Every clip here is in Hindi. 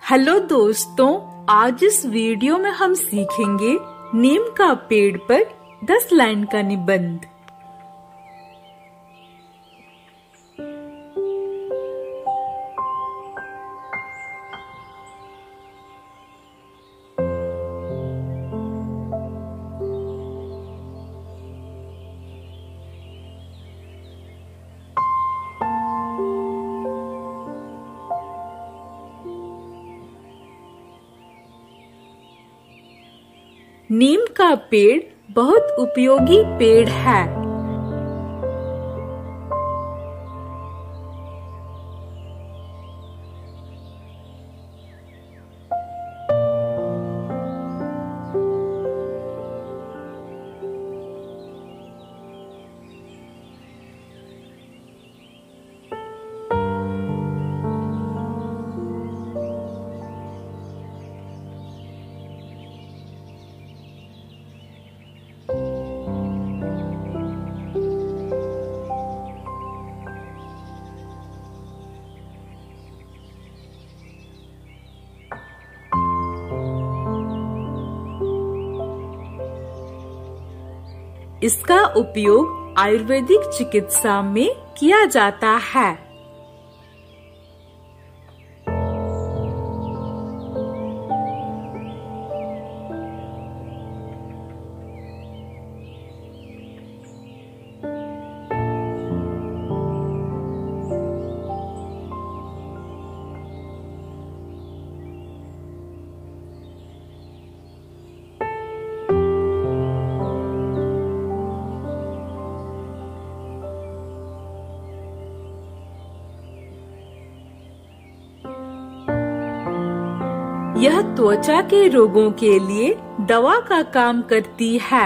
हेलो दोस्तों, आज इस वीडियो में हम सीखेंगे नीम का पेड़ पर 10 लाइन का निबंध। नीम का पेड़ बहुत उपयोगी पेड़ है। इसका उपयोग आयुर्वेदिक चिकित्सा में किया जाता है। यह त्वचा के रोगों के लिए दवा का काम करती है।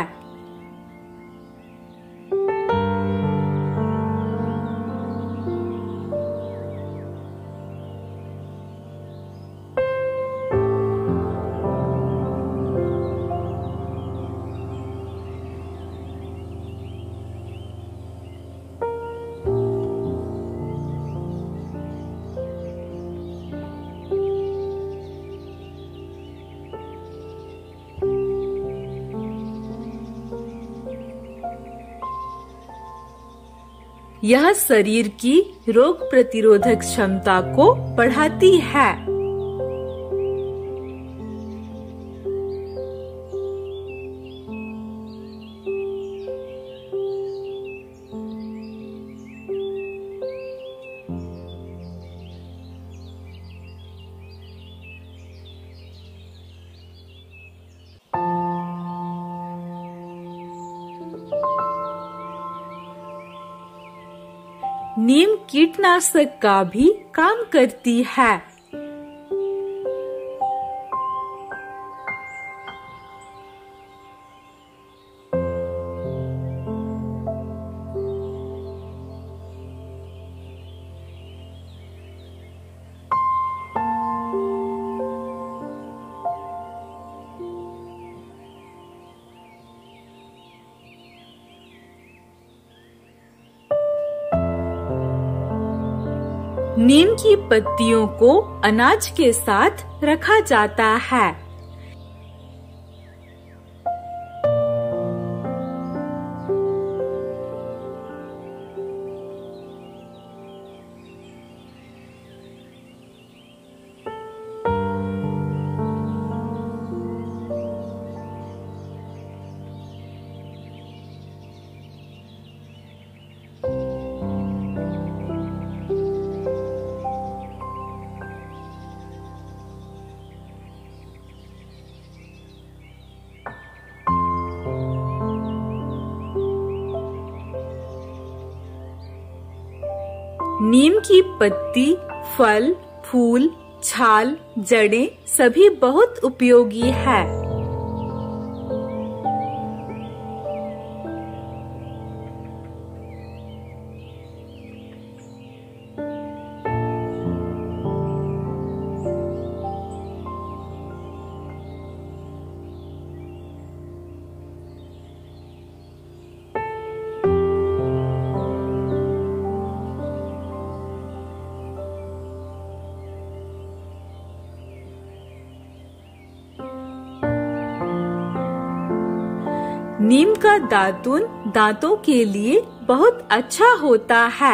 यह शरीर की रोग प्रतिरोधक क्षमता को बढ़ाती है। नीम कीटनाशक का भी काम करती है। नीम की पत्तियों को अनाज के साथ रखा जाता है। नीम की पत्ती, फल, फूल, छाल, जड़ें सभी बहुत उपयोगी है। नीम का दातुन दांतों के लिए बहुत अच्छा होता है।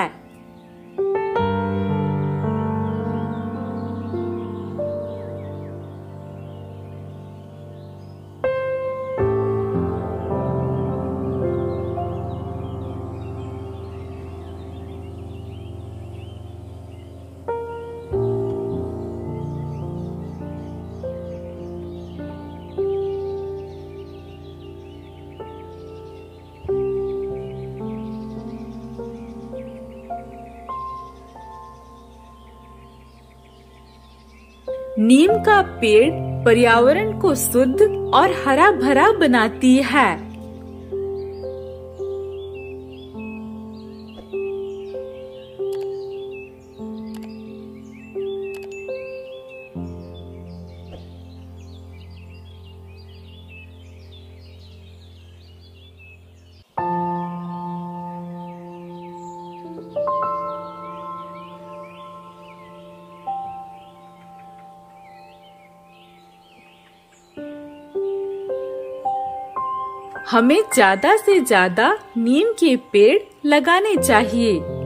नीम का पेड़ पर्यावरण को शुद्ध और हरा भरा बनाती है। हमें ज्यादा से ज्यादा नीम के पेड़ लगाने चाहिए।